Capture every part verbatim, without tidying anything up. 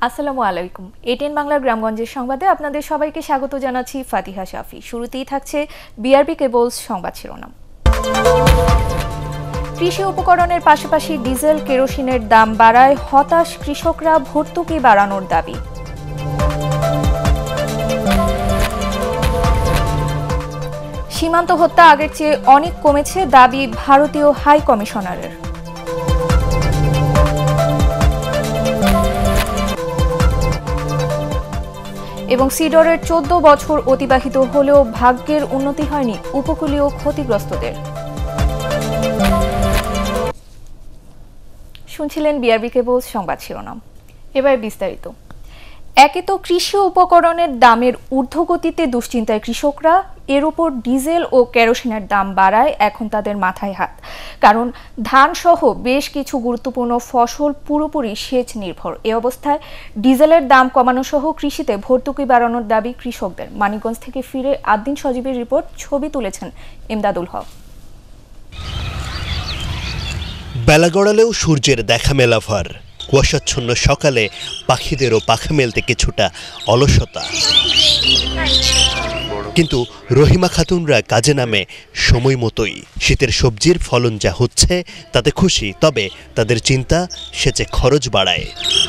আসসালামু আলাইকুম। এটিএন বাংলার গ্রামগঞ্জের সংবাদে আপনাদের সবাইকে স্বাগত জানাচ্ছি ফাতিহা সাফি। শুরুতেই থাকছে বিআরবি কেবলস সংবাদ শিরোনাম। কৃষি উপকরণের পাশাপাশি ডিজেল কেরোসিনের দাম বাড়ায় হতাশ কৃষকরা, ভর্তুকি বাড়ানোর দাবি। সীমান্ত হত্যা আগের চেয়ে অনেক কমেছে, দাবি ভারতীয় হাই কমিশনারের। এবং সিডরের চোদ্দ বছর অতিবাহিত হলেও ভাগ্যের উন্নতি হয়নি উপকূলীয় ক্ষতিগ্রস্তদের। শুনছিলেন বিআরবি কেবলস সংবাদ শিরোনাম। এবার বিস্তারিত। একে তো কৃষি উপকরণের দামের ঊর্ধ্বগতিতে দুশ্চিন্তায় কৃষকরা, এর উপর ডিজেল ও কেরোসিনের দাম বাড়ায় এখন তাদের মাথায় হাত। কারণ ধান সহ বেশ কিছু গুরুত্বপূর্ণ ফসল পুরোপুরি সেচ নির্ভর। এ অবস্থায় ডিজেলের দাম কমানো সহ কৃষিতে ভর্তুকি বাড়ানোর দাবি কৃষকদের। মানিকগঞ্জ থেকে ফিরে আদ্দিন সজীবের রিপোর্ট, ছবি তুলেছেন ইমদাদুল হক। বেলা গড়ালেও সূর্যের দেখা মেলা ভর। কুয়াশাচ্ছন্ন সকালে পাখিদেরও পাখা মেলতে কিছুটা অলসতা, কিন্তু রহিমা খাতুনরা কাজে নামে সময় মতোই। শীতের সবজির ফলন যা হচ্ছে তাতে খুশি, তবে তাদের চিন্তা সেচে খরচ বাড়ায়।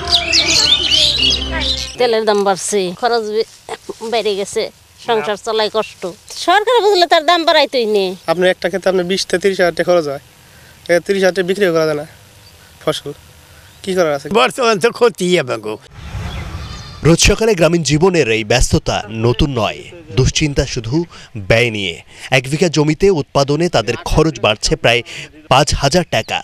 তেলের দাম বাড়ছে, খরচ বেড়ে গেছে, সংসার চলাই কষ্ট। সরকার বুঝলে তার দাম বাড়াইতেই নেই। আপনার একটা ক্ষেত্রে আপনার বিশ থেকে তিরিশ হাজার টাকা খরচ হয়, তিরিশ হাজার টাকা বিক্রি করা যায় না ফসল, কি করার আছে? বর্তমান তো ক্ষতি হবে। রোজ সকালে গ্রামীণ জীবনের এই ব্যস্ততা নতুন নয়। দুশ্চিন্তা শুধু ব্যয় নিয়ে। এক বিঘা জমিতে উৎপাদনে তাদের খরচ বাড়ছে প্রায় পাঁচ হাজার টাকা।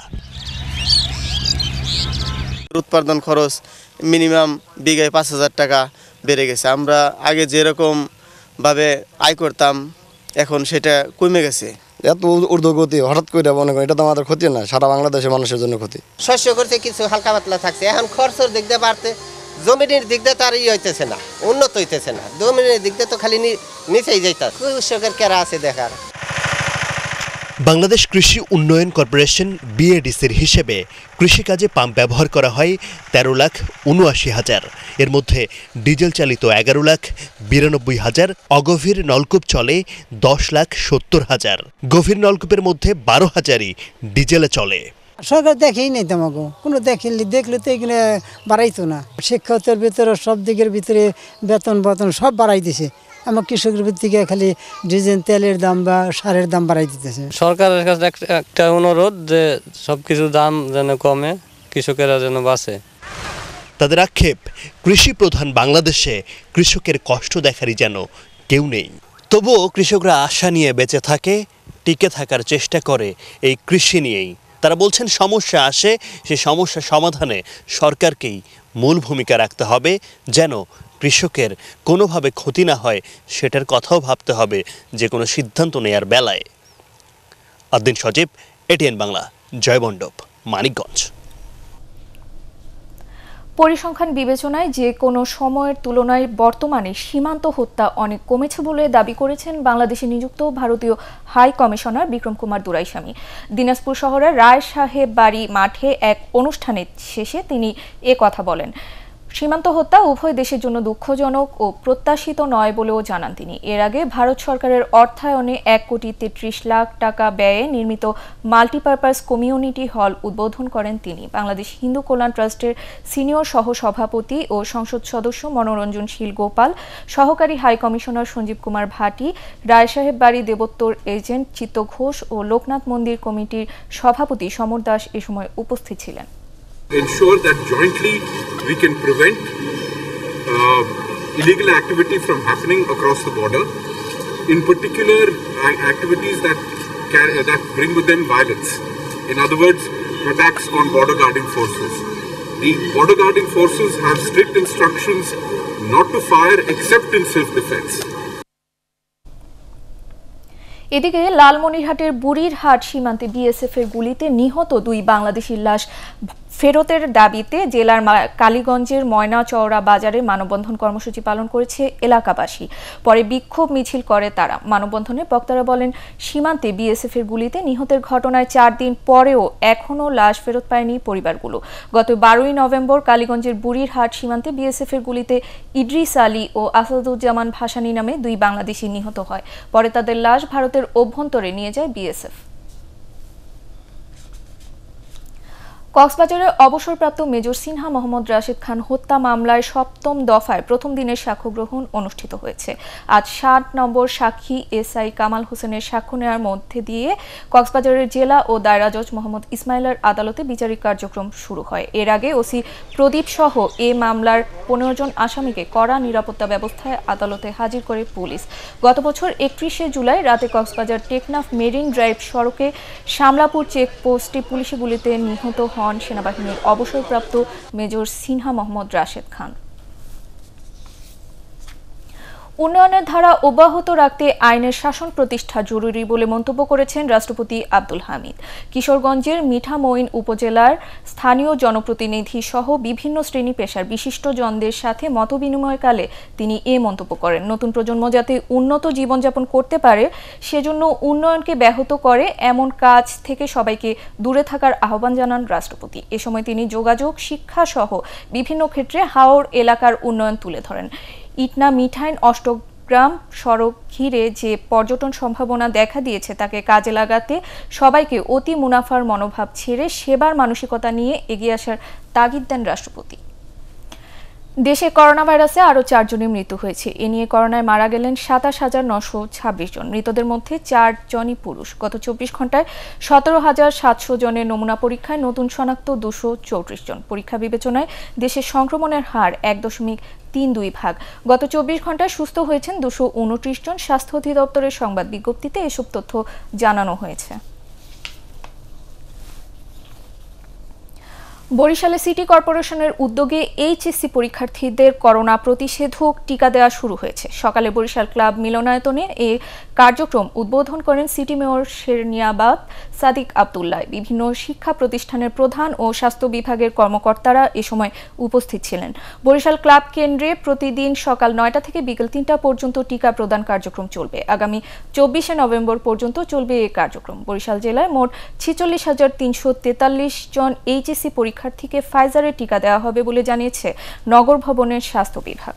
উৎপাদন খরচ মিনিমাম বিঘায় পাঁচ হাজার টাকা বেড়ে গেছে। আমরা আগে যেরকম ভাবে আয় করতাম এখন সেটা কমে গেছে। এত ঊর্ধ্বগতি হঠাৎ করে মনে করেন, এটা তো আমাদের ক্ষতি না, সারা বাংলাদেশের মানুষের জন্য ক্ষতি। শস্য করতে কিছু হালকা পাতলা থাকছে, এখন খরচের দিক দিয়ে বাড়তে, জমিনের দিক দিয়ে তার ই হইতেছে না, উন্নত হইতেছে না। জমিনের দিক দিয়ে তো খালি নিচেই যাইতে, কৃষকের কেরা আছে দেখার। বাংলাদেশ কৃষি উন্নয়ন কর্পোরেশন বিএডিসির হিসেবে কৃষিকাজে পাম্প ব্যবহার করা হয় তেরো লাখ উনআশি হাজার। এর মধ্যে ডিজেল চালিত এগারো লাখ বিরানব্বই হাজার, অগভীর নলকূপ চলে দশ লাখ সত্তর হাজার। গভীর নলকূপের মধ্যে বারো হাজারই ডিজেলে চলে। সরকার দেখেই নেই তোমাকে, কোনো দেখেনি, দেখলে তো এখানে বাড়াইতো না। শিক্ষকের ভিতরে সব দিকের ভিতরে বেতন বেতন সব বাড়াই দিছে। আমার কৃষকের থেকে খালি ডিজেল তেলের দাম বা সারের দাম বাড়াই দিতেছে। সরকারের কাছে একটা অনুরোধ যে সব কিছু দাম যেন কমে, কৃষকেরা যেন বাঁচে। তাদের আক্ষেপ, কৃষি প্রধান বাংলাদেশে কৃষকের কষ্ট দেখারই যেন কেউ নেই। তবুও কৃষকরা আশা নিয়ে বেঁচে থাকে, টিকে থাকার চেষ্টা করে এই কৃষি নিয়েই। তারা বলছেন সমস্যা আসে, সে সমস্যা সমাধানে সরকারকেই মূল ভূমিকা রাখতে হবে, যেন কৃষকের কোনোভাবে ক্ষতি না হয় সেটার কথাও ভাবতে হবে যে কোনো সিদ্ধান্ত নেয়ার বেলায়। আদ্দিন সজীব, এটিএন বাংলা, জয়মণ্ডপ, মানিকগঞ্জ। পরিসংখ্যান বিবেচনায় যে কোনো সময়ের তুলনায় বর্তমানে সীমান্ত হত্যা অনেক কমেছে বলে দাবি করেছেন বাংলাদেশে নিযুক্ত ভারতীয় হাই কমিশনার বিক্রম কুমার দুরাইস্বামী। দিনাজপুর শহরের রায় সাহেব বাড়ি মাঠে এক অনুষ্ঠানের শেষে তিনি এ কথা বলেন। সীমান্ত হত্যা উভয় দেশের জন্য দুঃখজনক ও প্রত্যাশিত নয় বলেও জানান তিনি। এর আগে ভারত সরকারের অর্থায়নে এক কোটি তেত্রিশ লাখ টাকা ব্যয়ে নির্মিত মাল্টিপারপাস কমিউনিটি হল উদ্বোধন করেন তিনি। বাংলাদেশ হিন্দু কল্যাণ ট্রাস্টের সিনিয়র সহ সভাপতি ও সংসদ সদস্য মনোরঞ্জন শীল গোপাল, সহকারী হাই কমিশনার সঞ্জীব কুমার ভাটি, রায় সাহেব বাড়ি দেবোত্তর এজেন্ট চিত্ত ঘোষ ও লোকনাথ মন্দির কমিটির সভাপতি সমর দাস এ সময় উপস্থিত ছিলেন। Ensure that jointly we can prevent uh, illegal activity from happening across the border, in particular uh, activities that can, uh, that bring with them violence. In other words, attacks on border guarding forces. The border guarding forces have strict instructions not to fire except in self-defense. এদিকে লালমনিরহাটের বুড়িরহাট সীমান্তে BSF এর গুলিতে নিহত দুই বাংলাদেশির লাশ ফেরতের দাবিতে জেলার কালীগঞ্জের ময়নাচওড়া বাজারে মানববন্ধন কর্মসূচি পালন করেছে এলাকাবাসী। পরে বিক্ষোভ মিছিল করে তারা। মানববন্ধনে বক্তারা বলেন, সীমান্তে বিএসএফ এর গুলিতে নিহতের ঘটনায় চার দিন পরেও এখনও লাশ ফেরত পায়নি পরিবারগুলো। গত বারোই নভেম্বর কালীগঞ্জের বুড়িরহাট সীমান্তে বিএসএফ এর গুলিতে ইদ্রিস আলী ও আসাদুজ্জামান ভাসানী নামে দুই বাংলাদেশি নিহত হয়। পরে তাদের লাশ ভারতের অভ্যন্তরে নিয়ে যায় বিএসএফ। কক্সবাজারের অবসরপ্রাপ্ত মেজর সিনহা মোহাম্মদ রাশেদ খান হত্যা মামলায় সপ্তম দফায় প্রথম দিনের সাক্ষ্য গ্রহণ অনুষ্ঠিত হয়েছে। আজ ষাট নম্বর সাক্ষী এসআই কামাল হোসেনের সাক্ষ্য নেওয়ার মধ্যে দিয়ে কক্সবাজারের জেলা ও দায়রা জজ মোহাম্মদ ইসমাইলের আদালতে বিচারিক কার্যক্রম শুরু হয়। এর আগে ওসি প্রদীপ সহ এ মামলার পনেরো জন আসামিকে কড়া নিরাপত্তা ব্যবস্থায় আদালতে হাজির করে পুলিশ। গত বছর একত্রিশে জুলাই রাতে কক্সবাজার টেকনাফ মেরিন ড্রাইভ সড়কে শামলাপুর চেকপোস্টে পুলিশি গুলিতে নিহত হন সেনাবাহিনীর অবসরপ্রাপ্ত মেজর সিনহা মোহাম্মদ রাশেদ খান। উন্নয়নের ধারা অব্যাহত রাখতে আইনের শাসন প্রতিষ্ঠা জরুরি বলে মন্তব্য করেছেন রাষ্ট্রপতি আব্দুল হামিদ। কিশোরগঞ্জের মিঠামইন উপজেলার স্থানীয় জনপ্রতিনিধি সহ বিভিন্ন শ্রেণী পেশার বিশিষ্টজনদের সাথে মতবিনিময়কালে তিনি এ মন্তব্য করেন। নতুন প্রজন্ম যাতে উন্নত জীবনযাপন করতে পারে সেজন্য উন্নয়নকে ব্যাহত করে এমন কাজ থেকে সবাইকে দূরে থাকার আহ্বান জানান রাষ্ট্রপতি। এ সময় তিনি যোগাযোগ, শিক্ষা সহ বিভিন্ন ক্ষেত্রে হাওর এলাকার উন্নয়ন তুলে ধরেন। ইটনা মিঠাইন অষ্টগ্রাম সড়ক ঘিরে যে পর্যটন সম্ভাবনা দেখা দিয়েছে তাকে কাজে লাগাতে সবাইকে অতি মুনাফার মনোভাব ছেড়ে সেবার মানসিকতা নিয়ে এগিয়ে আসার তাগিদ দেন রাষ্ট্রপতি। দেশে করোনা ভাইরাসে আরও চারজনের মৃত্যু হয়েছে। এ নিয়ে করোনায় মারা গেলেন সাতাশ হাজার নশো ছাব্বিশ জন। মৃতদের মধ্যে চার জনই পুরুষ। গত চব্বিশ ঘন্টায় সতেরো হাজার সাতশো জনের নমুনা পরীক্ষায় নতুন শনাক্ত দুশো চৌত্রিশ জন। পরীক্ষা বিবেচনায় দেশের সংক্রমণের হার এক দশমিক তিন দুই ভাগ। গত চব্বিশ ঘন্টায় সুস্থ হয়েছেন দুশো উনত্রিশ জন। স্বাস্থ্য অধিদপ্তরের সংবাদ বিজ্ঞপ্তিতে এসব তথ্য জানানো হয়েছে। বরিশালে সিটি কর্পোরেশনের উদ্যোগে এইচএসসি পরীক্ষার্থীদের করোনা প্রতিষেধক টিকা দেওয়া শুরু হয়েছে। সকালে বরিশাল ক্লাব মিলনায়তনে এ কার্যক্রম উদ্বোধন করেন সিটি মেয়র শেরনিয়াবাদ সাদিক আব্দুল্লাহ। বিভিন্ন শিক্ষা প্রতিষ্ঠানের প্রধান ও স্বাস্থ্য বিভাগের কর্মকর্তারা এ সময় উপস্থিত ছিলেন। বরিশাল ক্লাব কেন্দ্রে প্রতিদিন সকাল নয়টা থেকে বিকেল তিনটা পর্যন্ত টিকা প্রদান কার্যক্রম চলবে। আগামী চব্বিশে নভেম্বর পর্যন্ত চলবে এই কার্যক্রম। বরিশাল জেলায় মোট ছেচল্লিশ হাজার তিনশো তেতাল্লিশ জন এইচএসসি পরীক্ষার্থীকে ফাইজারের টিকা দেওয়া হবে বলে জানিয়েছে নগর ভবনের স্বাস্থ্য বিভাগ।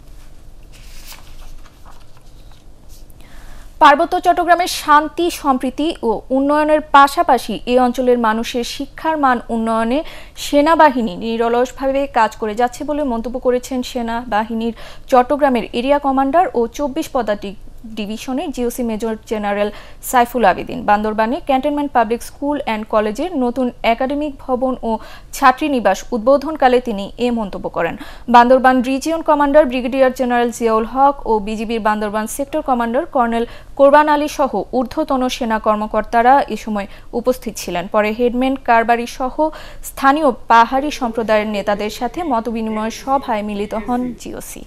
পার্বত্য চট্টগ্রামের শান্তি, সম্প্রীতি ও উন্নয়নের পাশাপাশি এই অঞ্চলের মানুষের শিক্ষার মান উন্নয়নে সেনাবাহিনী নিরলসভাবে কাজ করে যাচ্ছে বলে মন্তব্য করেছেন সেনাবাহিনীর চট্টগ্রামের এরিয়া কমান্ডার ও চব্বিশ পদাতিক ডিভিশনের GOC major general Saiful Abedin. বান্দরবানে ক্যান্টনমেন্ট পাবলিক স্কুল অ্যান্ড কলেজের নতুন একাডেমিক ভবন ও ছাত্রীনিবাস উদ্বোধনকালে তিনি এ মন্তব্য করেন। Bandarban region commander brigadier general Ziaul Haque ও বিজিবির Bandarban sector commander colonel Korban Ali সহ ঊর্ধ্বতন সেনা কর্মকর্তারা এ সময় উপস্থিত ছিলেন। পরে হেডম্যান কারবারি সহ স্থানীয় পাহাড়ি সম্প্রদায়ের নেতাদের সাথে মতবিনিময় সভায় মিলিত হন জিওসি।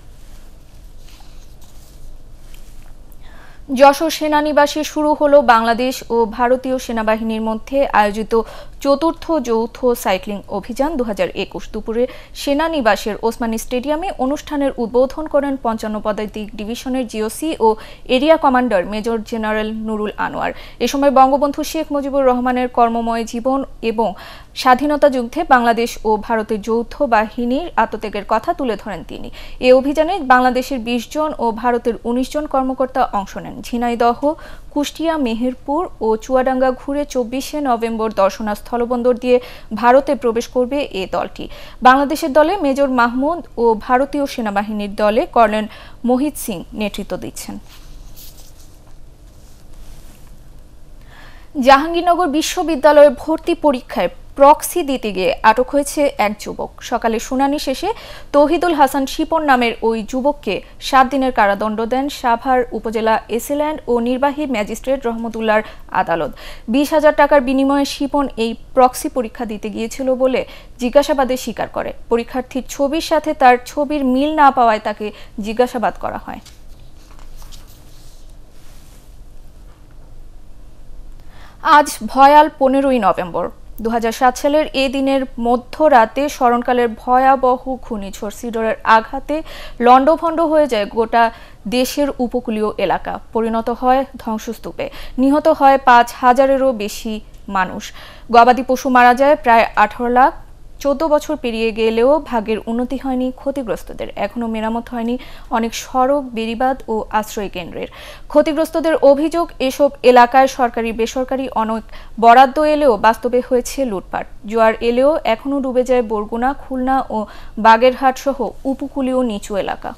যশোর সেনানিবাসে শুরু হলো বাংলাদেশ ও ভারতীয় সেনাবাহিনীর মধ্যে আয়োজিত চতুর্থ যৌথ সাইক্লিং অভিযান দু হাজার একুশ। দুপুরে সেনানিবাসের ওসমানী স্টেডিয়ামে অনুষ্ঠানের উদ্বোধন করেন পঞ্চান্ন পদাতিক ডিভিশনের জিওসি ও area commander major general Nurul Anwar. এ সময় বঙ্গবন্ধু শেখ মুজিবুর রহমানের কর্মময় জীবন এবং স্বাধীনতা যুদ্ধে বাংলাদেশ ও ভারতের যৌথ বাহিনীর আত্মত্যাগের কথা তুলে ধরেন তিনি। এ অভিযানে বাংলাদেশের বিশ জন ও ভারতের উনিশ জন কর্মকর্তা অংশ নেন। ঝিনাইদহ, কুষ্টিয়া, মেহেরপুর ও চুয়াডাঙ্গা ঘুরে চব্বিশে নভেম্বর দর্শনা স্থলবন্দর দিয়ে ভারতে প্রবেশ করবে এ দলটি। বাংলাদেশের দলে মেজর মাহমুদ ও ভারতীয় সেনাবাহিনীর দলে কর্নেল মোহিত সিং নেতৃত্ব দিচ্ছেন। জাহাঙ্গীরনগর বিশ্ববিদ্যালয়ের ভর্তি পরীক্ষায় প্রক্সি দিতে গিয়ে আটক হয়েছে এক যুবক। সকালে শুনানি শেষে তৌহিদুল হাসান শিপন নামের ওই যুবককে সাত দিনের কারাদণ্ড দেন সাভার উপজেলা এসিল্যান্ড ও নির্বাহী ম্যাজিস্ট্রেট রহমতুল্লাহর আদালত। বিশ হাজার টাকার বিনিময়ে শিপন এই প্রক্সি পরীক্ষা দিতে গিয়েছিল বলে জিজ্ঞাসাবাদে স্বীকার করে। পরীক্ষার্থীর ছবির সাথে তার ছবির মিল না পাওয়ায় তাকে জিজ্ঞাসাবাদ করা হয়। আজ ভয়াল পনেরোই নভেম্বর। দু হাজার সাত সালের এই দিনের মধ্যরাতে স্মরণকালের ভয়াবহ ঘূর্ণিঝড় সিডরের আঘাতে লণ্ডভণ্ড হয়ে যায় গোটা দেশের উপকূলীয় এলাকা, পরিণত হয় ধ্বংসস্তূপে। নিহত হয় পাঁচ হাজারেরও বেশি মানুষ। গবাদি পশু মারা যায় প্রায় আঠারো লাখ। চোদ্দ বছর পেরিয়ে গেলেও ভাগ্যের উন্নতি হয়নি ক্ষতিগ্রস্তদের। এখনও মেরামত হয়নি অনেক সড়ক, বেড়িবাঁধ ও আশ্রয় কেন্দ্রের। ক্ষতিগ্রস্তদের অভিযোগ, এসব এলাকায় সরকারি বেসরকারি অনেক বরাদ্দ এলেও বাস্তবে হয়েছে লুটপাট। জোয়ার এলেও এখনও ডুবে যায় বরগুনা, খুলনা ও বাগেরহাট সহ উপকূলীয় নিচু এলাকা।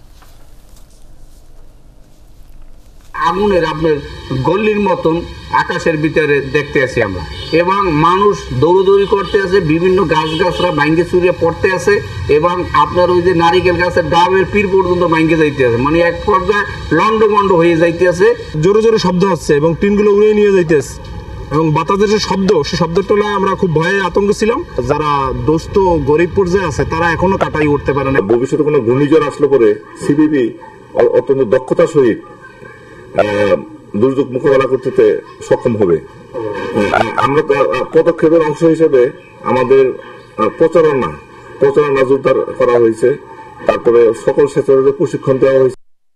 আগুনের আপনার গল্লির মতন আকাশের ভিতরে দেখতে আছি আমরা, এবং মানুষ দৌড়দৌড়ি করতে আছে, বিভিন্ন গাছ গাছরা ভাঙ্গে চুরিয়ে পড়তে আছে, এবং আপনার ওই যে নারিকেল গাছের ডাবের পীর পর্যন্ত ভাঙ্গে যাইতে আছে, মানে এক পর্যায়ে লন্ডভন্ড হয়ে যাইতে আছে। জোরে জোরে শব্দ হচ্ছে এবং টিনগুলো উড়িয়ে নিয়ে যাইতেছে, এবং বাতাসের যে শব্দ, সেই শব্দের তোলায় আমরা খুব ভয়ে আতঙ্ক ছিলাম। যারা দোস্ত গরিব পর্যায়ে আছে তারা এখনো কাটাই উঠতে পারে না। ভবিষ্যতে কোনো ঘূর্ণিঝড় আসলে পরে সিপিবি অত্যন্ত দক্ষতার সহিত দুর্যোগ মোকাবেলা করতে সক্ষম হবে। আমরা পদক্ষেপের অংশ হিসেবে আমাদের প্রচারণা প্রচারণা জোরদার করা হয়েছে, তারপরে সকল সেক্টরে প্রশিক্ষণ দেওয়া হয়েছে।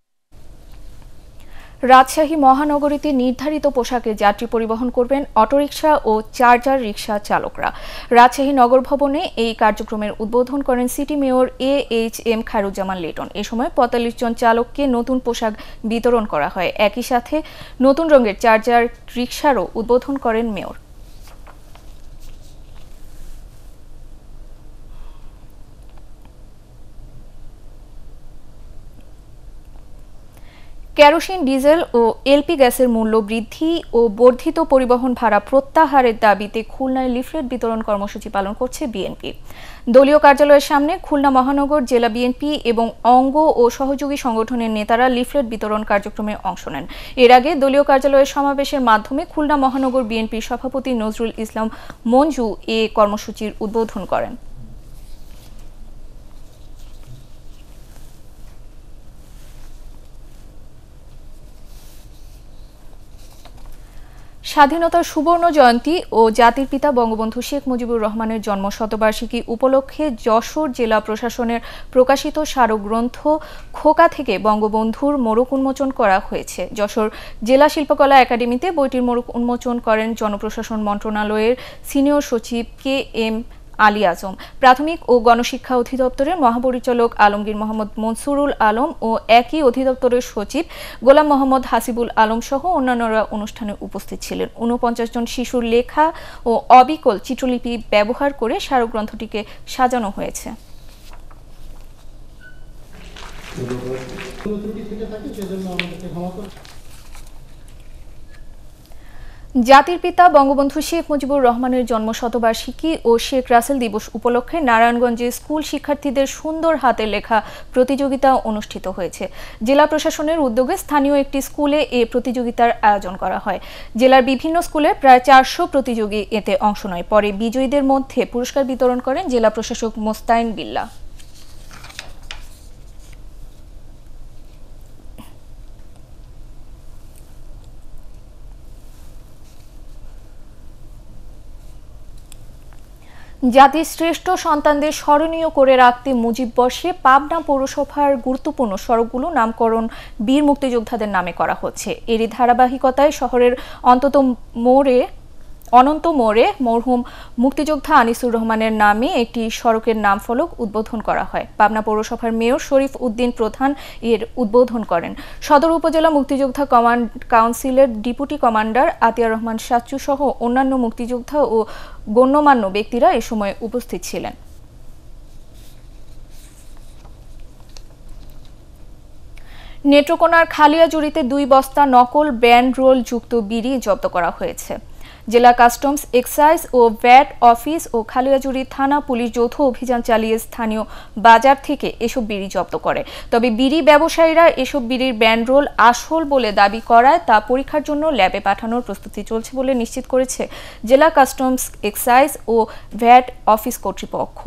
রাজশাহী মহানগরীতে নির্ধারিত পোশাকে যাত্রী পরিবহন করবেন অটোরিকশা ও চার্জার রিকশা চালকরা। রাজশাহী নগর ভবনে এই কার্যক্রমের উদ্বোধন করেন city mayor A H M Khairuzzaman Liton. এ সময় পঁয়তাল্লিশ জন চালককে নতুন পোশাক বিতরণ করা হয়। একই সাথে নতুন রঙের চার্জার রিকশারও উদ্বোধন করেন মেয়র। কেরোসিন, ডিজেল ও এলপি গ্যাসের মূল্য বৃদ্ধি ও বর্ধিত পরিবহন ভাড়া প্রত্যাহারের দাবিতে খুলনায় লিফলেট বিতরণ কর্মসূচি পালন করছে বিএনপি। দলীয় কার্যালয়ের সামনে খুলনা মহানগর জেলা বিএনপি এবং অঙ্গ ও সহযোগী সংগঠনের নেতারা লিফলেট বিতরণ কার্যক্রমে অংশ নেন। এর আগে দলীয় কার্যালয়ের সমাবেশের মাধ্যমে খুলনা মহানগর বিএনপির সভাপতি নজরুল ইসলাম মঞ্জু এ কর্মসূচির উদ্বোধন করেন। স্বাধীনতার সুবর্ণ জয়ন্তী ও জাতির পিতা বঙ্গবন্ধু শেখ মুজিবুর রহমানের জন্ম শতবার্ষিকী উপলক্ষে যশোর জেলা প্রশাসনের প্রকাশিত স্মারকগ্রন্থ খোকা থেকে বঙ্গবন্ধুর মোড়ক উন্মোচন করা হয়েছে। যশোর জেলা শিল্পকলা একাডেমিতে বইটির মোড়ক উন্মোচন করেন জনপ্রশাসন মন্ত্রণালয়ের সিনিয়র সচিব কে এম আলী আজম। প্রাথমিক ও গণশিক্ষা অধিদপ্তরের মহাপরিচালক আলমগীর মোহাম্মদ মনসুরুল আলম ও একই অধিদপ্তরের সচিব গোলাম মোহাম্মদ হাসিবুল আলম সহ অন্যান্যরা অনুষ্ঠানে উপস্থিত ছিলেন। ঊনপঞ্চাশ জন শিশুর লেখা ও অবিকল চিত্রলিপি ব্যবহার করে স্মারকগ্রন্থটিকে সাজানো হয়েছে। জাতির পিতা বঙ্গবন্ধু শেখ মুজিবুর রহমানের জন্ম শতবার্ষিকী ও শেখ রাসেল দিবস উপলক্ষে নারায়ণগঞ্জে স্কুল শিক্ষার্থীদের সুন্দর হাতের লেখা প্রতিযোগিতা অনুষ্ঠিত হয়েছে। জেলা প্রশাসনের উদ্যোগে স্থানীয় একটি স্কুলে এ প্রতিযোগিতার আয়োজন করা হয়। জেলার বিভিন্ন স্কুলে প্রায় চারশো প্রতিযোগী এতে অংশ নেয়। পরে বিজয়ীদের মধ্যে পুরস্কার বিতরণ করেন জেলা প্রশাসক মোস্তাইন বিল্লাহ। জাতির শ্রেষ্ঠ সন্তানদের স্মরণীয় করে রাখতে মুজিব বর্ষে পাবনা পৌরসভার গুরুত্বপূর্ণ সড়কগুলো নামকরণ বীর মুক্তিযোদ্ধাদের নামে করা হচ্ছে। এরই ধারাবাহিকতায় শহরের অন্তত মোড়ে অনন্ত মোড়ে মরহুম মুক্তিযোদ্ধা আনিসুর রহমানের নামে একটি সড়কের নাম ফলক উদ্বোধন করা হয়। পাবনা পৌরসভার মেয়র শরীফ উদ্দিন প্রধান এর উদ্বোধন করেন। সদর উপজেলা মুক্তিযোদ্ধা কমান্ড কাউন্সিলের ডেপুটি কমান্ডার আতিয়ার রহমান সাচ্চু সহ অন্যান্য মুক্তিযোদ্ধা ও গণ্যমান্য ব্যক্তিরা এ সময় উপস্থিত ছিলেন। নেত্রকোনার খালিয়াজুড়িতে দুই বস্তা নকল ব্যান্ড রোল যুক্ত বিড়ি জব্দ করা হয়েছে। জেলা কাস্টমস, এক্সাইজ ও ভ্যাট অফিস ও খালিয়াজুড়ি থানা পুলিশ যৌথ অভিযান চালিয়ে স্থানীয় বাজার থেকে এসব বিড়ি জব্দ করে। তবে বিড়ি ব্যবসায়ীরা এসব বিড়ির ব্যান্ড রোল আসল বলে দাবি করায় তা পরীক্ষার জন্য ল্যাবে পাঠানোর প্রস্তুতি চলছে বলে নিশ্চিত করেছে জেলা কাস্টমস, এক্সাইজ ও ভ্যাট অফিস কর্তৃপক্ষ।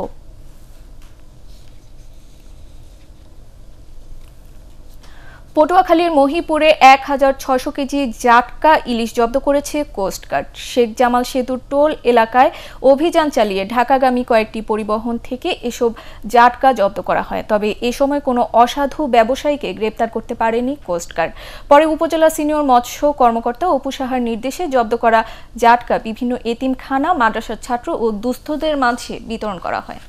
পটুয়াখালীর মহিপুরে এক হাজার ছয়শো কেজি জাটকা ইলিশ জব্দ করেছে কোস্টগার্ড। শেখ জামাল সেতুর টোল এলাকায় অভিযান চালিয়ে ঢাকাগামী কয়েকটি পরিবহন থেকে এসব জাটকা জব্দ করা হয়। তবে এ সময় কোনো অসাধু ব্যবসায়ীকে গ্রেপ্তার করতে পারেনি কোস্টগার্ড। পরে উপজেলা সিনিয়র মৎস্য কর্মকর্তা অপু সাহার নির্দেশে জব্দ করা জাটকা বিভিন্ন এতিমখানা, মাদ্রাসার ছাত্র ও দুস্থদের মাঝে বিতরণ করা হয়।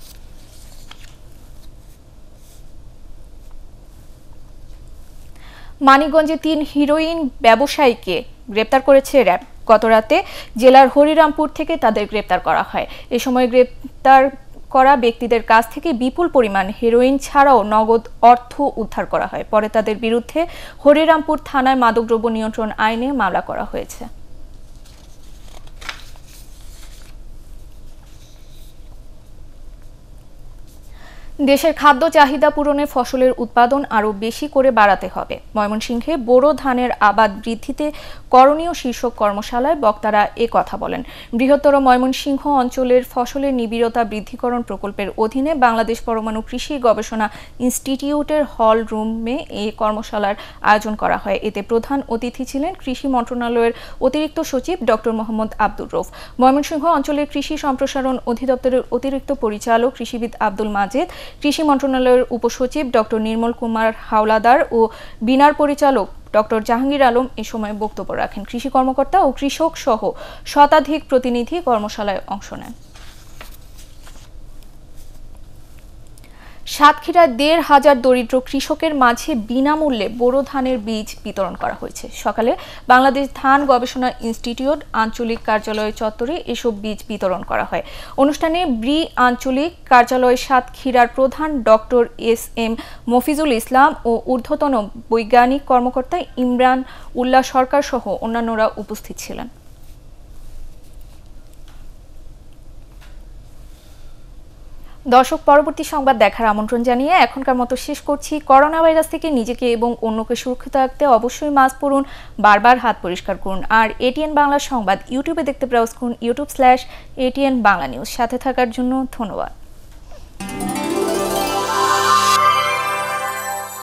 মানিকগঞ্জে তিন হিরোইন ব্যবসায়ীকে গ্রেপ্তার করেছে র্যাব। গতরাতে জেলার হরিরামপুর থেকে তাদের গ্রেপ্তার করা হয়। এ সময় গ্রেপ্তার করা ব্যক্তিদের কাছ থেকে বিপুল পরিমাণ হেরোইন ছাড়াও নগদ অর্থ উদ্ধার করা হয়। পরে তাদের বিরুদ্ধে হরিরামপুর থানায় মাদকদ্রব্য নিয়ন্ত্রণ আইনে মামলা করা হয়েছে। দেশের খাদ্য চাহিদা পূরণে ফসলের উৎপাদন আরও বেশি করে বাড়াতে হবে। ময়মনসিংহে বোরো ধানের আবাদ বৃদ্ধিতে করণীয় শীর্ষক কর্মশালায় বক্তারা এ কথা বলেন। বৃহত্তর ময়মনসিংহ অঞ্চলের ফসলের নিবিড়তা বৃদ্ধিকরণ প্রকল্পের অধীনে বাংলাদেশ পরমাণু কৃষি গবেষণা ইনস্টিটিউটের হল রুমে এই কর্মশালার আয়োজন করা হয়। এতে প্রধান অতিথি ছিলেন কৃষি মন্ত্রণালয়ের অতিরিক্ত সচিব ডক্টর মোহাম্মদ আব্দুর রউফ, ময়মনসিংহ অঞ্চলের কৃষি সম্প্রসারণ অধিদপ্তরের অতিরিক্ত পরিচালক কৃষিবিদ আব্দুল মাজেদ, কৃষি মন্ত্রণালয়ের উপসচিব ডক্টর নির্মল কুমার হাওলাদার ও বিনার পরিচালক ডক্টর জাহাঙ্গীর আলম এ সময় বক্তব্য রাখেন। কৃষি কর্মকর্তা ও কৃষক সহ শতাধিক প্রতিনিধি কর্মশালায় অংশ নেন। সাতক্ষীরায় দেড় হাজার দরিদ্র কৃষকের মাঝে বিনামূল্যে বোরো ধানের বীজ বিতরণ করা হয়েছে। সকালে বাংলাদেশ ধান গবেষণা ইনস্টিটিউট আঞ্চলিক কার্যালয় চত্বরে এসব বীজ বিতরণ করা হয়। অনুষ্ঠানে ব্রি আঞ্চলিক কার্যালয় সাতক্ষীরার প্রধান doctor S M Mofizul Islam ও ঊর্ধ্বতন বৈজ্ঞানিক কর্মকর্তা ইমরান উল্লাহ সরকার সহ অন্যান্যরা উপস্থিত ছিলেন। দর্শক, পরবর্তী সংবাদ দেখার আমন্ত্রণ জানিয়ে এখনকার মতো শেষ করছি। করোনা ভাইরাস থেকে নিজেকে এবং অন্যকে সুরক্ষিত রাখতে অবশ্যই মাস্ক পরুন, বারবার হাত পরিষ্কার করুন। আর এটিএন বাংলা সংবাদ ইউটিউবে দেখতে ব্রাউজ করুন YouTube slash ATN Bangla news. সাথে থাকার জন্য ধন্যবাদ।